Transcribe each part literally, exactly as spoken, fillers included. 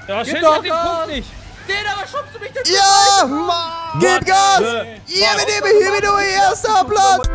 Ja, shit, ich hab den Punkt nicht. Den, aber schubst du mich denn? Ja, Mann! Gib Gas! Hier mit dem, hier mit dem erster Platz!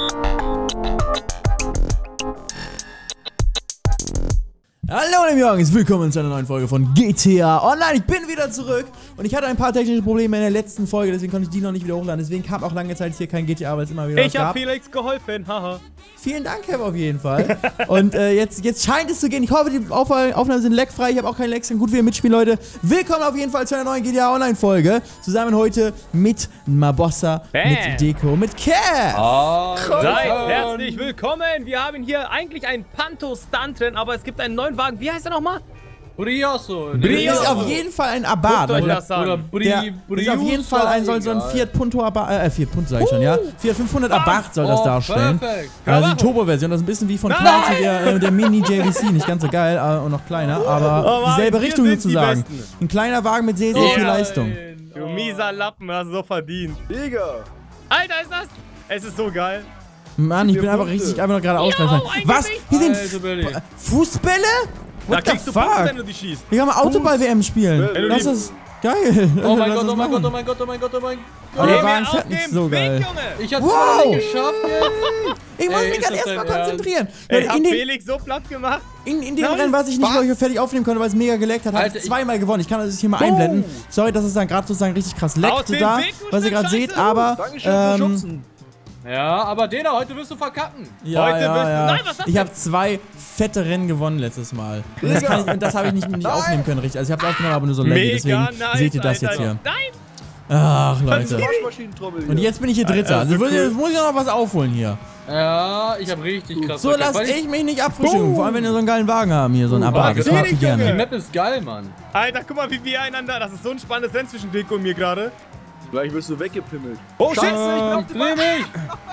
Hallo meine Jungs, willkommen zu einer neuen Folge von G T A Online. Ich bin wieder zurück und ich hatte ein paar technische Probleme in der letzten Folge, deswegen konnte ich die noch nicht wieder hochladen. Deswegen kam auch lange Zeit hier kein G T A, weil es immer wieder Ich was hab gab. Felix geholfen, haha. Vielen Dank, Kev, auf jeden Fall. Und äh, jetzt, jetzt scheint es zu gehen. Ich hoffe, die Auf Aufnahmen sind leckfrei. Ich habe auch keinen Lecks. Gut, wie ihr mitspielen, Leute. Willkommen auf jeden Fall zu einer neuen G T A Online-Folge. Zusammen heute mit Mabossa, Bam. mit Deko, mit Kev. Oh, Seid herzlich willkommen. Wir haben hier eigentlich einen Panto-Stunt drin, aber es gibt einen neuen Wagen. Wie heißt er nochmal? Brioso. Das ist auf jeden Fall ein Abarth. Guckt euch Oder, das an. Oder Bri der Briusa, ist auf jeden Fall ein, soll so ein egal. Fiat Punto Abarth, äh, Fiat Punto sag ich schon, ja. Fiat fünfhundert Abarth soll das Oh, darstellen. perfekt. Also die Turbo-Version, das ist ein bisschen wie von Nein! Clancy, der, äh, der Mini-J V C. Nicht ganz so geil, äh, und noch kleiner, aber Oh Mann, dieselbe wir Richtung sind die sozusagen. Besten. Ein kleiner Wagen mit sehr, sehr viel Ja. Leistung. Du mieser Lappen, hast du so verdient. Digga! Alter, ist das? Es ist so geil. Mann, ich bin Vier einfach Punkte. richtig einfach noch gerade ausgefallen. ein Was? Gesicht. Hier sind Alter, Billy. F- Fußbälle? Da What the kriegst du Punkte, wenn fuck? du die schießt. Ich kann mal Autoball-W M spielen. Wenn du Das die- ist geil. Oh mein Lass Gott, das oh mein machen. Gott, oh mein Gott, oh mein Gott, oh mein Aber Gott. der Geh Wagen mir fährt aus nicht dem so Weg, geil. Junge. Ich hab's Wow. nicht geschafft jetzt. Ich muss Ey, mich ist gerade das erstmal dein Ernst? konzentrieren. Ey, Leute, hab in, den, Felix so platt gemacht. in, in dem Nein, Rennen, was ich nicht was? wirklich fertig aufnehmen konnte, weil es mega geleckt hat, habe Alter, ich ich- zweimal gewonnen. Ich kann das hier mal einblenden. Sorry, dass es dann gerade sozusagen richtig krass Aus leckt, so dem da, Weg, du was ihr Stück gerade seht, Scheiße. aber Dankeschön für ähm, Schubsen. Ja, aber Dena, heute wirst du verkacken. ja, Heute ja, wirst du- ja. Nein, was ist das ich denn? habe zwei fette Rennen gewonnen letztes Mal. Und das, kann ich, und das habe ich nicht, nicht aufnehmen können, richtig. Also ich habe es aufgenommen, aber nur so laggy, Mega deswegen nice, seht ihr das Alter. jetzt hier. Nein. Ach, Leute. Waschmaschinentrommel Und hier. jetzt bin ich hier Dritter. Alter, Also so jetzt cool. muss ich noch was aufholen hier. Ja, ich hab richtig krass So verkackt, lasst weil ich mich nicht abfrühstücken. Vor allem, wenn ihr so einen geilen Wagen haben hier, so einen Abarth. Das Felix, mag ich Die gerne. Map ist geil, Mann. Alter, guck mal, wie wir einander. Das ist so ein spannendes Rennen zwischen Deko und mir gerade. Gleich wirst du weggepimmelt. Oh, shit. Scheiße, ich bin auf Dreh mich.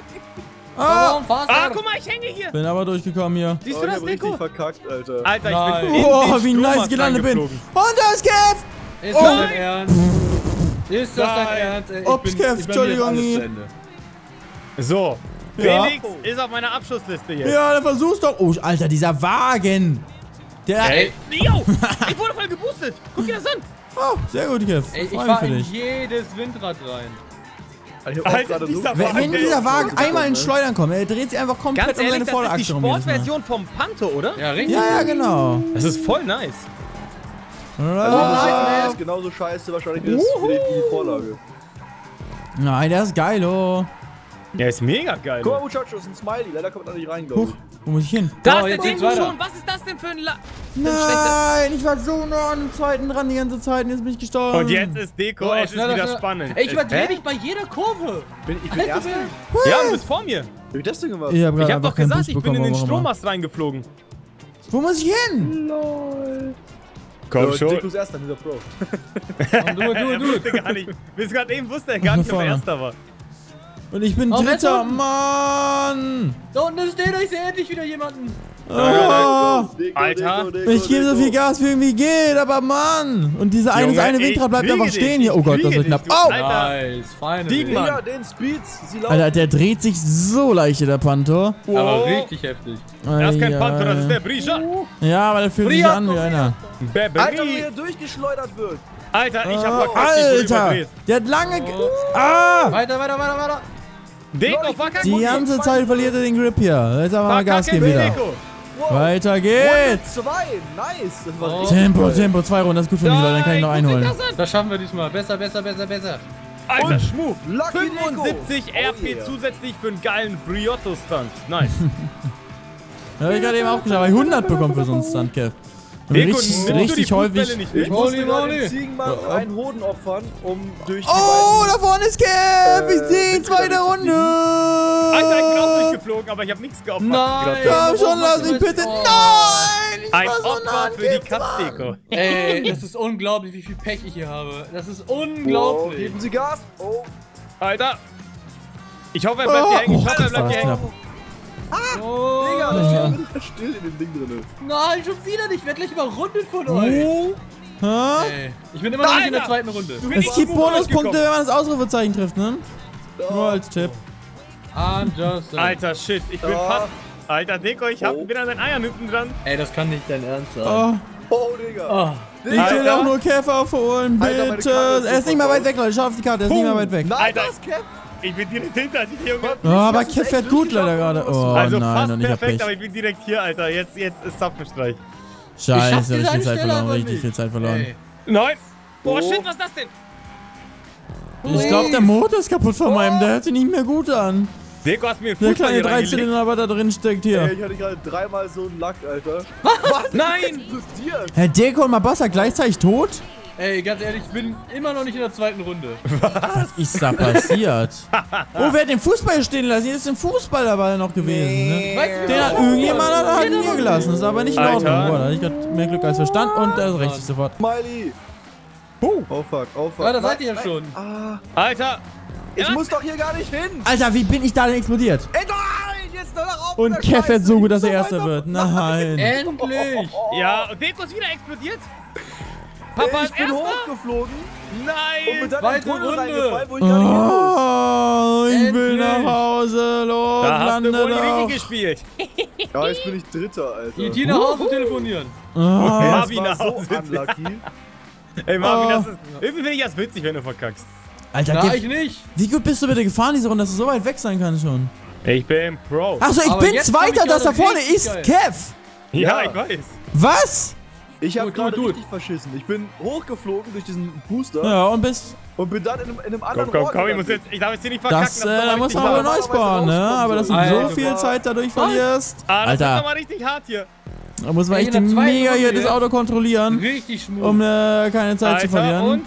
Ah, Warum fahrst Ah, du? guck mal, ich hänge hier. bin aber durchgekommen hier. Siehst Oh, du ich das, hab richtig Deko? verkackt, Alter. Alter, Nein. ich bin in Oh, den wie nice ich Strommast gelandet bin. Und reingeflogen. da ist Kev. Ist Oh. das dein Ernst? Ist das dein Nein. Ernst? Ey, Ups, Kev, ich bin Entschuldigung. jetzt alles zu Ende. So, Ja. Felix ist auf meiner Abschussliste jetzt. Ja, dann versuch's doch. Oh, Alter, dieser Wagen. Der. Ey, yo, ich wurde voll geboostet. Guck dir das an. Oh, sehr gut, Kev. Ey, ich Freu mich fahr für in dich. jedes Windrad rein. Ich hab auch Alter, gerade dieser Wenn, wenn Wagen. dieser Wagen einmal ins ne? Schleudern kommt, er dreht sich einfach komplett Ganz um ehrlich, seine das ist die Vorderachse rum. jedes Mal. Sportversion vom Panto, oder? Ja, richtig. Ja, ja, genau. Das ist voll nice. Ah. Das ist genauso scheiße wahrscheinlich wie, das, wie, die, wie die Vorlage. Nein, der ist geil, oh. Der ist mega geil. Guck mal, Muchacho, das ist ein Smiley. Leider kommt er nicht rein, glaube Huch, ich. wo muss ich hin? Da So, ist der jetzt geht's Deko weiter. schon. Was ist das denn für ein La... Nein, ich war so nah an dem zweiten dran die ganze Zeit und jetzt bin ich gestorben. Und jetzt ist Deko, So, es ist schneller, wieder schneller. spannend. Ey, ich überdreh Hä? dich bei jeder Kurve. Bin, ich bin Alter, Erster. wer- Ja, du bist vor mir. Wie hab ich das denn gemacht? Ich hab, grad Ich hab einfach doch keinen gesagt, Boost ich bin bekommen, in den warum auch immer. Strommast reingeflogen. Wo muss ich hin? Lol. Komm So, Deko ist Erster, dieser Pro. Komm, du, du, Er du. wusste gar nicht. Bis gerade eben wusste er gar nicht, ob er Vorne. Erster war. Und ich bin Oh, wer ist Dritter, unten? Mann! Da unten ist der, ich sehe endlich wieder jemanden. Ah, Deko, Alter. Deko, Deko, ich gebe so Deko. viel Gas, wie irgendwie geht, aber Mann! Und diese eine, Junge, das eine ich Windrad bleibt kriege einfach dich, stehen hier. ich Oh Gott, das kriege wird knapp. dich, du Oh! Alter. Nice, feine. Die- Welt. Mann. Ja, den Speeds. Sie laufen. Alter, der dreht sich so leicht, hier, der Panto. Aber Wow. richtig heftig. Das ist kein Ei, Panto, das ei. ist der Brisha. Ja, aber der fühlt sich Briato, an wie einer. Alter, wie Beberi. er durchgeschleudert wird. Alter, ich hab Ah, verkackt, ich wurde Alter! überdreht. Der hat lange. ge- Ah! Weiter, weiter, weiter, weiter. Deko, verkackt. Die ganze Zeit verliert er den Grip hier. Jetzt aber mal Gas Verkacke, geben wieder. Deko. Wow. Weiter Runde geht's! zwei. Nice. Das war Oh. richtig Tempo, geil. Tempo, zwei Runden, das ist gut für mich, Leute, dann kann ich noch Nein, guck einholen. dir das an. Das schaffen wir diesmal. Besser, besser, besser, besser. Alter, Schmuf. Lucky Deko. fünfundsiebzig R P Oh yeah. zusätzlich für einen geilen Briotto-Stunt. Nice. Das hab ich gerade eben auch geschafft, weil ich hundert bekommen für so einen Stunt, Kev. Und Deko, richtig, nimmst du die richtig Fußbälle häufig. nicht Ich mit? musste Holy gerade moly. den Ziegenmann einen Hoden opfern, um durch die Oh, beiden... da vorne ist Kev! Ich sehe ihn, zweite Alter, Runde! Alter, ich bin auch durchgeflogen, aber ich hab nichts geopfert. Nein. Komm schon, lass mich bitte! Oh. Nein! Ich Ein war so nah Opfer an für die Kev dran. Katzdeko. Ey, das ist unglaublich, wie viel Pech ich hier habe. Das ist Wow, unglaublich. geben Sie Gas. Oh. Alter. Ich hoffe, er bleibt hier hängen. Ich Oh, hoffe, er das war bleibt hier hängen. knapp. Oh, Digga, da Ja. steht wieder still in dem Ding drin. nein, schon wieder nicht. Ich werde gleich überrundet von euch. Oh. Hä? Ey, ich bin immer noch nicht in der Alter. zweiten Runde. Du bist Es nicht gibt gut Bonuspunkte, durchgekommen. wenn man das Ausrufezeichen trifft, ne? Nur als Tipp. I'm just saying. Alter, shit. Ich bin Ja. fast... Alter, Deko, ich hab, Oh. bin an den Eiern hinten dran. Ey, das kann nicht dein Ernst sein. Oh. Oh, Digga. Oh. Ich will Alter. auch nur Kev aufholen, Alter, meine bitte. Karte ist Er ist nicht so mal weit weg, Leute. Schau auf die Karte, er ist nicht mal weit weg. Nein, Alter. das Cap. Ich bin direkt hinter dir, Junge. Oh, aber hast du's Kev echt fährt gut leider durchgeschafft, gerade. oder was? Oh Also nein, fast und ich hab perfekt, Pech. aber ich bin direkt hier, Alter. Jetzt, jetzt ist Zapfenstreich. Scheiße, Ich schaff diese richtig viel Zeit Stelle verloren, aber richtig nicht. viel Zeit verloren. Ey. Nein. Boah, Oh. shit, was ist das denn? Ich glaube, der Motor ist kaputt von meinem, der hört sich nicht mehr gut an. Deko, hast mir einen Der Fußball kleine hier reingelegt. Dreizylinder, was da drin steckt Ey, hier. ich hatte gerade dreimal so einen Lack, Alter. Nein! Was ist dir? Herr Deko und Mabassa gleichzeitig tot? Ey, ganz ehrlich, ich bin immer noch nicht in der zweiten Runde. Was ist da passiert? Oh, wer hat den Fußball hier stehen lassen? Hier ist ein Fußball dabei noch gewesen, ne? Weißt du, Den hat irgendjemand hat halt hier gelassen. Das ist aber nicht in Ordnung. Alter. Boah, da hatte ich grad mehr Glück als Verstand und da rächt sich sofort. Smiley. Oh. Oh fuck, oh fuck. Ja, da seid Nein, ihr ja nein. schon. Ah, Alter! ich Ja. muss doch hier gar nicht hin. Alter, wie bin ich da denn explodiert? Ey, nein, jetzt doch auf Und mit der Kev fährt Scheiße. so gut, dass Ich er muss so Erster weiter- wird. Nein. Endlich! Ja, und Deko ist wieder explodiert. Papa Ey, ist ich bin Erster. hochgeflogen und bin Nein! dann in Zweite den Tunnel Runde. reingefallen, wo ich gar nicht hin muss. Oh, ich will Endlich. nach Hause. Los, Da hast lande du wohl doch. richtig gespielt. Ja, jetzt bin ich Dritter, Alter. Geht hier nach Hause telefonieren. Oh. Ey, Marvin das nach war so Hause. unlucky. Ey, Marvin, Oh. das ist. Irgendwie finde ich das witzig, wenn du verkackst. Alter, Na, Kev, ich nicht. wie gut bist du bitte gefahren diese Runde, dass du so weit weg sein kannst schon? Ich bin Pro. Achso, ich Aber bin jetzt hab Zweiter, ich das da gerade vorne richtig ist geil. Kev. Ja, Ja. ich weiß. Was? Ich hab Gut, gerade gut, gut. richtig verschissen. Ich bin hochgeflogen durch diesen Booster Ja, und bist. und bin dann in einem, in einem anderen Komm, komm, Ort komm, ich muss gelandet. jetzt. Ich darf jetzt hier nicht verkacken. Das, äh, ist doch da mal muss richtig man wohl hart. neu sparen, ne? Aber dass du Alter. so viel Zeit dadurch verlierst. Ah, das ist Alter. doch mal richtig hart hier. Da muss man Ey, echt in der zweiten mega hier Runde das Auto kontrollieren, Richtig schmutz. um äh, keine Zeit zu Alter, verlieren. und?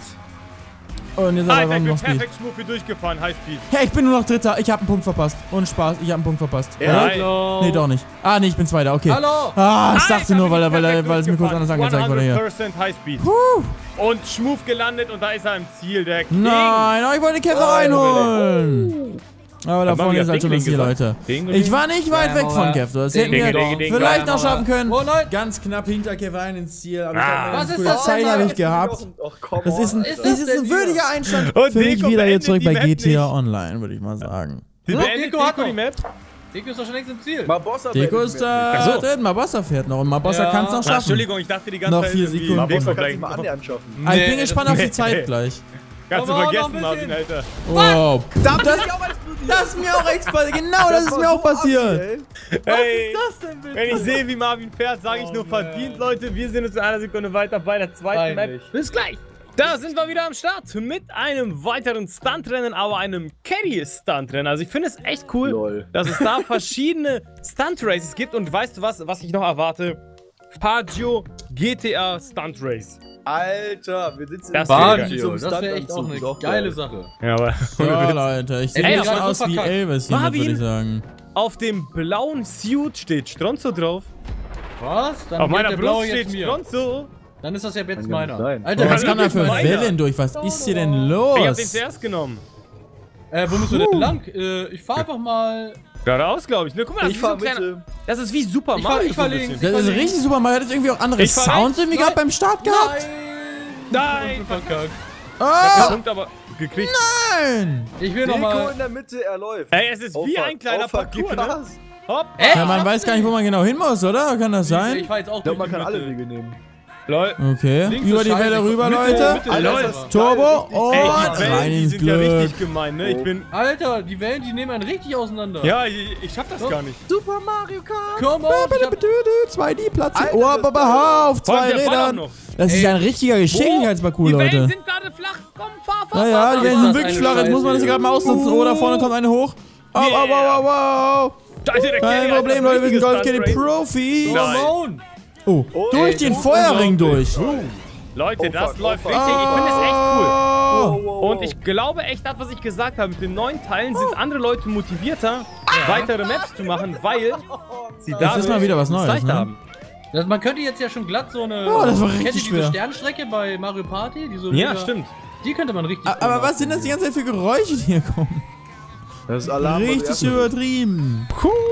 Und jetzt aber Alter, ich noch bin Speed. perfekt smooth hier durchgefahren, Highspeed. Hey, ich bin nur noch Dritter. Ich hab einen Punkt verpasst. Und Spaß, ich hab einen Punkt verpasst. Ja. Oder? Hallo. Nee, doch nicht. Ah, nee, ich bin Zweiter, okay. Hallo. Ah, ich dachte Alter, nur, weil, bin er, ich weil, er, perfekt weil es mir kurz durchgefahren. anders angezeigt wurde hier. hundert Prozent Highspeed. Und schmooth gelandet und da ist er im Ziel, der King. Nein, oh, ich wollte Kev noch einholen. Aber da Hat man vorne wieder ist halt schon das Ding Ziel, gesagt? Leute. Ding, Ich Ding. war nicht weit Ja, weg aber- von Kev. Das Ding, hätten wir ding, ding, vielleicht ding. noch schaffen können. Oh nein. Ganz knapp hinter Kev rein ins Ziel. Aber Ah. ich hab Was eine ist coole das Zeit denn, habe ich Alter? gehabt. Ach, come Das ist ein, on, ist das das ist denn ein hier? würdiger Einstand Und für mich Deko wieder hier beendet zurück die bei Map G T A nicht. Online, würde ich mal sagen. Die So, beendet Deko hat Deko die noch. Map. Deko ist doch schon längst im Ziel. Mabossa Deko beendet ist die da Map. Ach so. drin, Mabossa fährt noch und Mabossa Ja. kann es noch Ah, schaffen. Entschuldigung, ich dachte die ganze Noch Zeit vier irgendwie Sekunden. Deko Mabossa kann bleiben. sich mal annähernd schaffen. Ah, ich Nee, bin das- gespannt auf die nee. Zeit gleich. Kannst du Aber auch noch vergessen, ein Marvin, bisschen. Alter. Oh, Da das, bin ich auch explodiert. das ist mir auch explodiert. Genau, das, ist war mir auch so assi, passiert. ey. Hey, das denn bitte? wenn ich sehe, wie Marvin fährt, sage ich Oh, nur man. verdient, Leute. Wir sind jetzt in einer Sekunde weiter bei der zweiten Peinlich. Map. Bis gleich. Da sind wir wieder am Start mit einem weiteren Stuntrennen, aber einem Caddy-Stuntrennen. Also ich finde es echt cool, Lol. dass es da verschiedene Stunt-Races gibt. Und weißt du was, was ich noch erwarte? Faggio G T A Stunt Race. Alter, wir sitzen Das im wäre Baggio, zum das wäre echt Stuntanzug. auch eine Ist auch geile geil. Sache. Ja, aber Ja, Leute, ich sehe Ey, ein das bisschen war aus so wie verkackt. Elvis hier, Marvin? würde ich sagen. auf dem blauen Suit steht Stronzo drauf. Was? Dann Auf geht meiner der blaue Brust steht jetzt mir. Stronzo. Dann ist das ja jetzt Kann ja meiner. nicht sein. Alter, Was das kann da ist für meiner. Wellen durch? Was ist hier denn los? Ich hab den zuerst genommen. Äh, wo müssen wir denn lang? Äh, ich fahr einfach mal. Geradeaus, glaube ich. Ne, guck mal, das Ich ist, wie so fahr ein kleiner, Mitte. das ist wie Super Ich fahr- Mario. ich fahr so ein links. bisschen. Das ist richtig super. Man hat jetzt irgendwie auch andere Ich fahr Sounds rechts. irgendwie gerade beim Start gehabt. Nein! Und verkackt. Der Ah, Punkt aber gekriegt. nein! Ich will Deko nochmal. in der Mitte, er läuft. Ey, es ist Oh, wie fuck. ein kleiner Oh, fuck, gib Parcours, ne? Gas. Hopp. Ey, Ja, man weiß gar nicht, wo man genau hin muss, oder? Kann das Ich sein? fahr jetzt auch Ich glaube, durch man die kann alle Mitte. Wege nehmen. Lol. Okay, Links über ist die scheiße. Welle rüber, Mitte, Leute. Mitte, Alter, Mitte. das ist Turbo Richtig. und Ey, die rein Wellen, die ins sind ja Glück. richtig gemein, ne? Ich bin... Alter, die Wellen, die nehmen einen richtig auseinander. Ja, ich, ich schaff das gar nicht. Super Mario Kart. Komm auf, ich hab, zwei D-Platz. Alter, Oh, das aber ist geil. hör auf, Vor allem zwei der Ball auch Rädern. noch. Das ist Ey. ein richtiger Geschicklichkeitsparcours, Die Wellen Leute. sind gerade flach. Komm, fahr, fahr, Naja, fahr. die Wellen ist sind das wirklich eine flach. Jetzt muss man das Scheiße, hier gerade mal ausnutzen. Oh, da vorne kommt eine hoch. Au, au, au, au, au. Alter, der Kein Caddy hat Problem, das Leute, wir sind richtige Golf Caddy Stunt Race. Profis. Nein. Ramon. Oh, durch den Feuerring durch. Leute, Oh, das fuck, läuft oh, richtig. fuck. Ich finde es echt cool. Oh. Wow, wow, Und ich glaube echt, das, was ich gesagt habe, mit den neuen Teilen sind andere Leute motivierter, weitere Maps zu machen, weil sie da ist mal wieder was Neues, Zeit ne? haben. Das, man könnte jetzt ja schon glatt so eine. Oh, das war Kennt ihr richtig diese schwer. Sternstrecke bei Mario Party? Die so Ja, mega- stimmt. Die könnte man richtig. A- Aber was sind das die ganze Zeit für Geräusche, die hier kommen? Das ist Alarm. und Richtig Erste- übertrieben.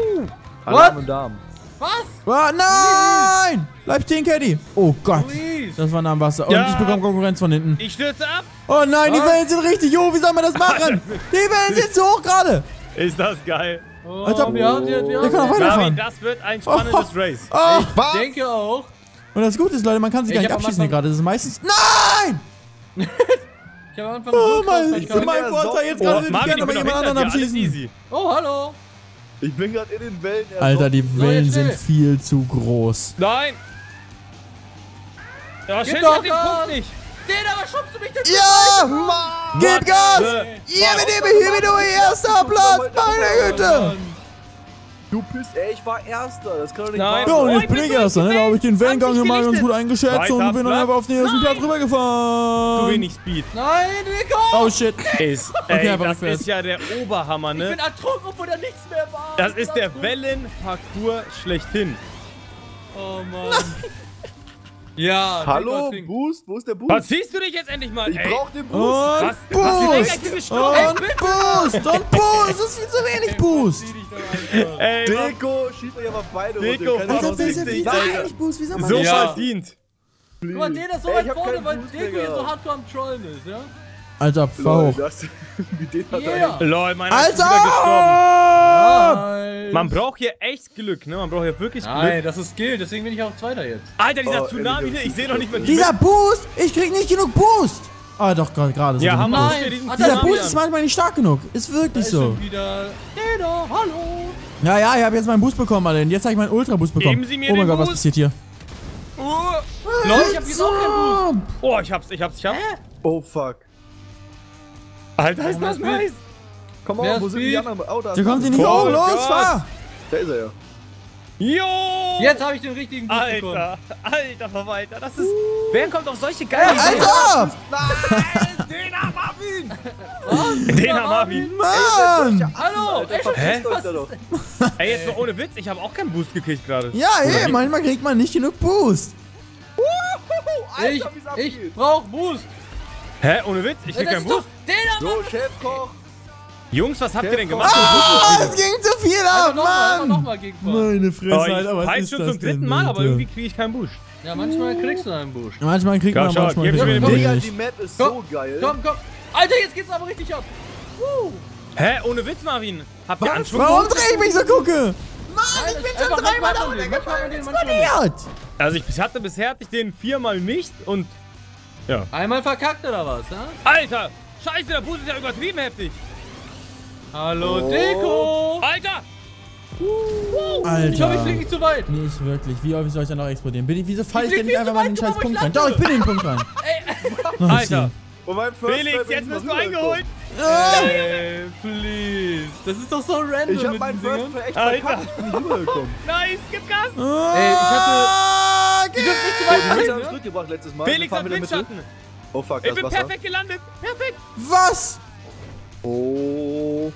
Alarm und Darm. Was? Ah, nein! Bleib stehen, Caddy. Oh Gott. Please. Das war nah am Wasser. Und Ja. ich bekomme Konkurrenz von hinten. Ich stürze ab. Oh nein, die Was? Wellen sind richtig hoch. Wie soll man das machen? Die Wellen sind zu hoch gerade. Ist das geil. Oh, Alter, wir haben sie, wir der haben kann auch sie. weiter- Marvin, Weiterfahren. das wird ein spannendes Race. Oh, Ich denke auch. Und das Gute ist, Leute, man kann sich Ich gar nicht hab am abschießen hier Anfang- gerade. Das ist meistens... Nein! Ich hab am Anfang Oh so mein, krass ich bin mein Vorteil. Jetzt Oh, gerade würde ich Marvin, gerne ich bei bin jemand noch anderen hinter dir, alles abschießen. easy. Oh, hallo. Ich bin gerade in den Wellen. ersoffen. Alter, die So, Wellen jetzt sind schnell. viel zu groß. Nein! Ja, Gib shit, ich doch hab den Gas. Punkt nicht. Den, aber schubst du mich denn? Ja! Mann! Gib Gas! the- Ihr mit dem hier mit dem erster Platz! Meine Güte! Du bist, ey, ich war Erster. Das kann doch nicht Nein. Ja, wahr und sein. jetzt bin ich Erster, ne? Da habe ich den Wellengang hier mal ganz gut eingeschätzt Zweiter und bin dann Platz. einfach auf den ersten Platz Zu rübergefahren. wenig Speed. Nein, Nico! Oh shit. Ist, ey, aber das rückwärts. ist ja der Oberhammer, Ich ne? bin ertrunken, obwohl da nichts mehr war. Das Ich bin ist der ertrunken. Wellenparcours schlechthin. Oh Mann. Ja, Hallo, Nico, Boost? Wo ist der Boost? Verziehst du dich jetzt endlich mal, Ich ey? brauch den Boost. Und Was? Was? Boost! Hast du gestorben? Und Boost! Und Boost! Das ist viel zu wenig Boost! zieh dich doch einfach. Ey, Deko, schießt euch aber beide Deko, runter. Keine Alter, Alter, das ist ja Alter, viel zu wenig Boost. Wie soll man so das Ja. verdient. Guck mal, der ist so Ey, weit ich hab vorne, keinen weil Boost Deko mehr hier so gehabt. hardcore am Trollen ist, ja? Alter, fahr Lol, hoch. das, wie den hat Yeah. er Lol, meiner ist wieder gestorben. Alter! Nice. Man braucht hier echt Glück, ne? Man braucht hier wirklich Nein, Glück. das ist Skill, deswegen bin ich auch Zweiter jetzt. Alter, dieser Oh, Tsunami, ey, ne? Ich sehe noch nicht mal die Dieser Boost! Ich krieg nicht genug Boost! Ah, doch, gerade gerade so. Ja, genug Hammer. Boost. Guck dir Nein, diesen hat Dieser Tsunami Boost an. ist manchmal nicht stark genug. Ist Da wirklich ist so. schon wieder... Deno, hallo. Ja, ja, ich habe jetzt meinen Boost bekommen, Alter. Und jetzt habe ich meinen Ultra-Boost bekommen. Geben Sie mir Oh mein den Gott, was Boost. passiert hier? Oh, Leute, ich hab jetzt auch keinen Boost. oh, ich hab's, ich hab's, ich hab's. Oh, fuck. Alter, ist das Warum das nice. Komm Wer mal, wo ist sind wie? die anderen? Oh, da Da ist kommt ihr er. nicht hoch. Voll Los, Gas. fahr! Da ist er ja. Jo! Jetzt habe ich den richtigen Boost bekommen. Alter, alter Verwalter, das ist... Wer kommt auf solche geilen Alter! Den haben Marvin! Den haben Marvin! Mann! Hallo, Alter, ey, schon verpisst Hä? euch da doch. Ey, jetzt mal ohne Witz, ich habe auch keinen Boost gekriegt gerade. Ja, ey, manchmal kriegt man nicht genug Boost. ich, Alter, wie's ich abgeht. brauch Boost. Hä, ohne Witz, ich krieg Das keinen ist doch Boost. den So, Chefkoch. Jungs, was habt ihr denn Chef, gemacht? Ah, es ging zu viel ab, Einfach nochmal, einfach Mann! nochmal gegenfahren. Meine Oh, Fresse, Alter, ich was peitsch ist schon das zum dritten denn, Mal, aber bitte? irgendwie kriege ich keinen Boost. Ja, manchmal kriegst du einen Boost. Manchmal kriegt Ja, man, schau, manchmal gib kriegt mir man den Digga, nicht. die Map ist Komm, so geil. Komm, komm. Alter, jetzt geht's aber richtig ab. Woo. Hä, ohne Witz, Marvin. Habt ihr Anschwung? Warum dreh ich mich so gucke? Mann, ich bin schon dreimal da Explodiert! Also ich hatte bisher hatte ich den viermal nicht und... Ja. Einmal verkackt oder was, ja? Alter! Scheiße, der Boost ist ja übertrieben heftig. Hallo, Oh. Deko. Alter! Alter. Ich hoffe, ich fliege nicht zu weit. Nicht wirklich. Wie häufig soll ich dann noch explodieren? Bitte, wieso falle ich flieg denn nicht viel einfach zu mal in den weit, scheiß guck mal, Punkt wo rein? ich Doch, ich bin in den Punkt rein. Oh, Alter! Und mein First Felix, Try bin jetzt ich bist du noch eingeholt! Ey, please. Das ist doch so random Ich hab mit meinen diesen First Dingern. Try echt Alter. verkackt. Ich bin nicht rübergekommen. Nice, gib Gas! Ey, ich Ah, Du dürft nicht zu Oh, weit die Mitte rein, haben es ne? zurückgebracht letztes Mal. Felix Wir fahren hat wieder Mitte. Windschatten! Oh fuck, Ich das bin Wasser. perfekt gelandet! Perfekt! Was? Oh.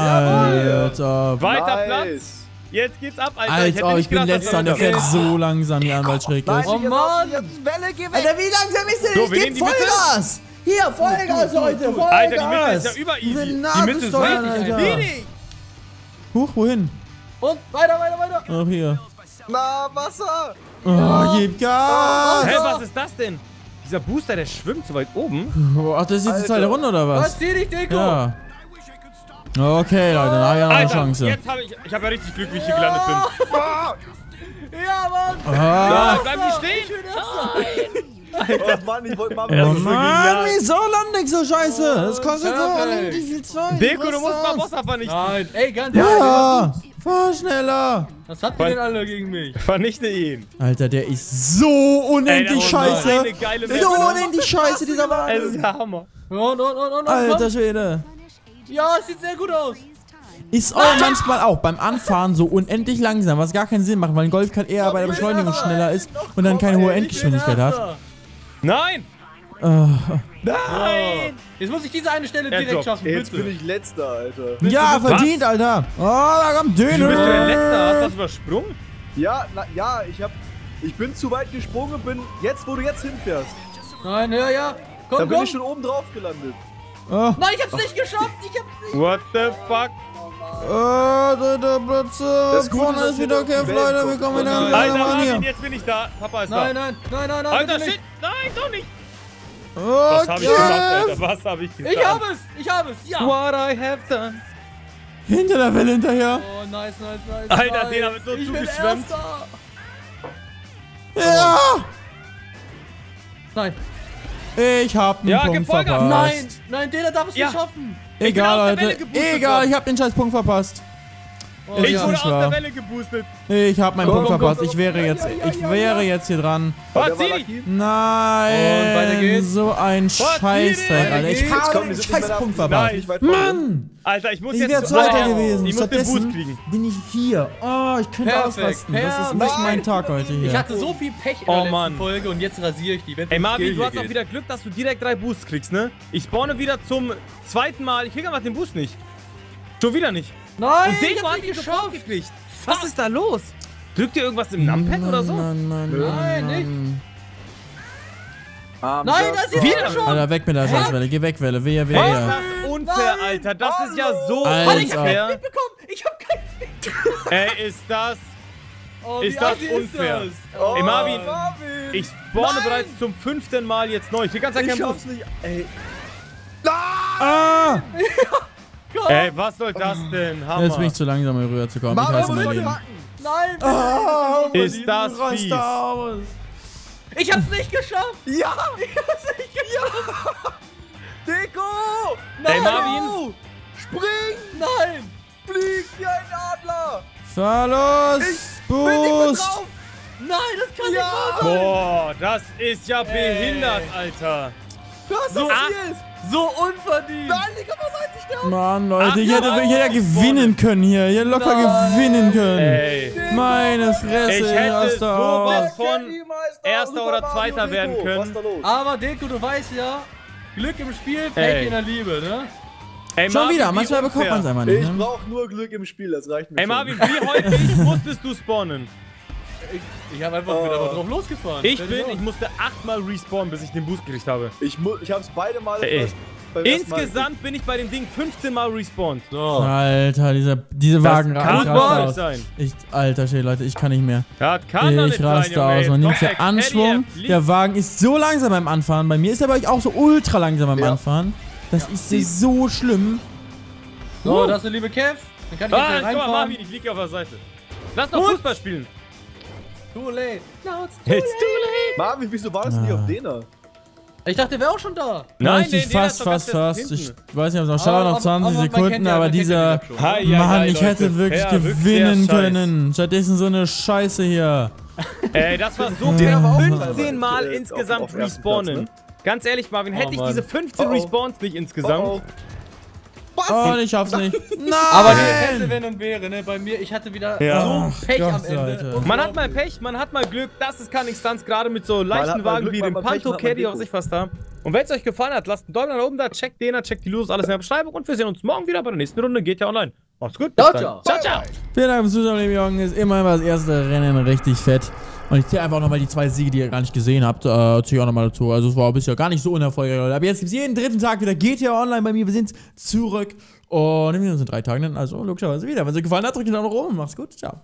Alter. Weiter Platz! Nice. Jetzt geht's ab, Alter! Als hätte ob, nicht ich bin gedacht, dass letzter und der wir- fährt so langsam, die Anwalt schräg Nein, ist. Oh jetzt Mann. jetzt Welle, geh weg. Alter, wie langsam ist der? So, Ich wir geb nehmen die Mitte. Vollgas! Hier, Vollgas, Leute, Vollgas! Alter, die Mitte ist ja über easy. Mit Die Nase Mitte ist steuern, richtig Alter. easy. Huch, wohin? Und weiter, weiter, weiter. Ach, hier. Na, Wasser. Oh, gib Gas! Hä, was ist das denn? Dieser Booster, der schwimmt so weit oben. Oh, ach, das ist jetzt die Alter. zweite Runde, oder Was, was? zieh dich, Deko. Ja. Okay, Leute, dann habe ich noch eine Alter, Chance. jetzt habe ich... Ich habe ja richtig Glück, wie ich hier gelandet bin. Ah. Ja, Mann. Ah, Da, bleib nicht stehen! Oh Mann, ich wollte mal Ja, oh das ist so Mann, genial. wieso lande ich so scheiße? Das kostet so Perfekt. unendlich viel Zeit. Deko, Was du musst mal das? Bossa vernichten. Nein, ey, ganz ehrlich. Ja, fahr schneller. Was habt ihr denn alle gegen mich? Vernichte ihn. Alter, der ist so Ey, unendlich das ist scheiße. eine geile Map. So unendlich scheiße, dieser Es Wagen. ist der Hammer. Und, und, und, und, Alter komm. Schwede. Ja, es sieht sehr gut aus. Ist auch manchmal auch beim Anfahren so unendlich langsam, was gar keinen Sinn macht, weil ein Golfkart eher bei der Beschleunigung schneller ist und dann keine hohe Endgeschwindigkeit hat. Nein! Oh. Nein! Jetzt muss ich diese eine Stelle Er direkt droppt. schaffen, Jetzt bin bitte. ich letzter, Alter. Ja, Was? verdient, Alter. Oh, da kommt Wieso bist du denn Döner. letzter? Hast du das übersprungen? Ja, na, ja, ich hab. Ich bin zu weit gesprungen und bin jetzt, wo du jetzt hinfährst. Nein, ja, ja. Da Komm, bin komm. ich schon oben drauf gelandet. Oh, Nein, ich hab's nicht geschafft. Ich hab's nicht. What the fuck? oh, dritter Plätze. Das Gute Vorne ist, ist wieder dass hier Kampf, noch Leute. Wir Wellen kommen wieder kommen. wieder Alter, mal an Marvin, hier. jetzt bin ich da. Papa ist Nein, da. nein, nein, nein, nein. Alter, bitte shit! nicht. Nein, doch nicht! Was hab ich Okay. gemacht, Alter? Was hab ich getan? Ich hab es. Ich hab es. Ja. What I have done. Hinter der Welle hinterher. Oh, nice, nice, nice. Alter, nice. den hab ich so Ich bin zugeschwemmt. Erster. Ja! Nein. Ich hab einen Ja, Punkt gib Vollgas. verpasst. Nein, nein, der darf es Ja. nicht schaffen. Ich bin aus Egal, der Welle Leute. geboostet Egal, worden. ich hab den scheiß Punkt verpasst. Oh, Ich Ich ja. wurde nicht aus wahr. der Welle geboostet. Ich hab meinen Komm, Punkt komm, verpasst. komm, Ich wäre komm. jetzt, Ja, ja, ich ja, wäre ja. jetzt hier dran. Der war Zieh! lucky. Nein. Und weiter geht's. So ein Scheißdreck, weiter Alter. Ich geht's. habe Komm, den wir sind scheiß nicht mehr Punkt da. verpasst. Nicht weit vorne. Mann! Alter, ich muss Ich jetzt wäre zu- Zweiter Oh, gewesen. Ich muss den Boost Stattdessen kriegen. bin ich hier. Oh, ich könnte Perfekt, ausrasten. Das ist nicht perfekt. mein Tag heute hier. Ich hatte so viel Pech in Oh, der letzten Mann. Folge und jetzt rasiere ich die. wenn's Ey um Marvin, Skill du hast hier auch geht. wieder Glück, dass du direkt drei Boosts kriegst, ne? Ich spawne wieder zum zweiten Mal. Ich krieg einfach den Boost nicht. Schon wieder nicht. Nein, Und den ich hab's hat nicht ich sofort geschafft. gekriegt. Was ist da los? Drückt ihr irgendwas im Numpad oder so? Nein, nein, Nein, nein. nicht. Arm, Nein, Gas. das ist Wieder? ja schon. Alter, weg mit der Scheißwelle. Geh weg, Welle. Wehe, Ey, ist wehe. das unfair, Nein. Alter. Das ist ja so Alter. unfair. Mitbekommen, ich hab kein Ey, ist das... Oh, Ist wie das assi unfair? das? Oh, Ey, Marvin, Marvin. Ich spawne Nein. bereits zum fünften Mal jetzt neu. Ich krieg ganz Ich keinen schaff's Boost. nicht. Ey. Ah! Ey, was soll das denn? Hammer. Jetzt bin ich zu langsam, um rüber zu kommen. Ich Marvin, hasse muss mein man Leben. packen. Nein, Ah, Ist das du fies. rast aus. ich hab's nicht geschafft. Ja. Ich hab's nicht geschafft. Deko. Ey, Marvin. Spring. Nein. Flieg wie ein Adler. Verlust! Bin nicht mit Boost! drauf. Nein, das kann Ja. nicht wahr sein. Boah, das ist ja behindert, Alter. Du hast So, so ach. viel. So unverdient. Nein, Digga, was soll ich sterben? Mann, Leute, Ach, ich hätte, ja, ich hätte ja gewinnen können hier. Ich hätte locker Nein. gewinnen können. Ey. Meine Fresse, Ich ich hätte raste sowas aus. von Candy-Meister, Erster Super oder Mario Zweiter Deko. werden können. Was ist da los? Aber Deko, du weißt ja, Glück im Spiel, Pech Ey. in der Liebe, ne? Ey, Schon Marvin, wieder, wie manchmal bekommt unfair. man es einfach nicht. Ich Ne? brauch nur Glück im Spiel, das reicht mir Ey, schon. Marvin, wie häufig musstest du spawnen? Ich, ich hab einfach Oh. bin aber drauf losgefahren. Ich Fertig bin, aus. ich musste achtmal respawnen, bis ich den Boost gekriegt habe. Ich, mu ich hab's beide Male Ey. fast beim ersten Mal Insgesamt bin ich bei dem Ding fünfzehn Mal respawned. So. Alter, dieser, diese Das Wagen kann rasten doch nicht aus. sein. Ich, alter Shit, Leute, ich kann nicht mehr. Das kann doch nicht Ich sein, raste Junge. aus. Jetzt Man nimmt kommt der der Caddy, Anschwung. er fliegt. Der Wagen ist so langsam beim Anfahren. Bei mir ist er bei euch auch so ultra langsam beim Ja. Anfahren. Das ist so schlimm. So, das ist eine liebe Kev. Dann kann ich Ah, jetzt guck mal, reinfahren. Marvin, ich liege auf der Seite. Lass doch Fußball spielen. Too late. It's too late. Marvin, wieso war das nie Ah. auf Dena? Ich dachte, der wäre auch schon da. Nein, ich den- den fast, hast du ganz fast, fast. hinten. Ich weiß nicht, ob es noch schade Aber- noch aber- zwanzig aber man Sekunden, kennt ja- aber man kennt dieser. ja die Map schon. Hi, ja, Mann, ja, ich Leute, hätte wirklich verrückt, gewinnen der Scheiß. können. Stattdessen so eine Scheiße hier. Ey, das war so Der fair. war auch fünfzehn Mal äh, auf- insgesamt auf ersten respawnen. Platz, Ganz ehrlich, Marvin, hätte Oh, ich Mann. diese fünfzehn Oh, oh. Respawns nicht insgesamt. Oh, oh. Was? Oh, ich schaff's nicht. Nein! Aber das hätte, wenn und wäre, ne? Bei mir, ich hatte wieder Ja. so Ach Pech Gott, am Ende. Leute. Und Man hat mal Pech, man hat mal Glück, das ist keine Instanz, gerade mit so hat leichten mal Wagen Glück, wie man dem hat mal Pech, Panto man hat mal Caddy, Deko. was ich was da. Und wenn es euch gefallen hat, lasst einen Daumen nach oben da, checkt den, checkt die Lose, alles in der Beschreibung und wir sehen uns morgen wieder bei der nächsten Runde. Geht ja online. Macht's gut. bis Ciao, dann. ciao. Ciao, ciao. Vielen Dank fürs Zuschauen, liebe Jungen. Ist immer das erste Rennen richtig fett. Und ich zähle einfach nochmal die zwei Siege, die ihr gar nicht gesehen habt, äh, zähle ich auch nochmal dazu. Also es war bisher gar nicht so unerfolgreich, Leute. Aber jetzt gibt es jeden dritten Tag wieder G T A Online bei mir. Wir sind zurück. Und wir sehen uns in drei Tagen dann, also logischerweise wieder. Wenn es euch gefallen hat, drückt den Daumen nach oben. Macht's gut. Ciao.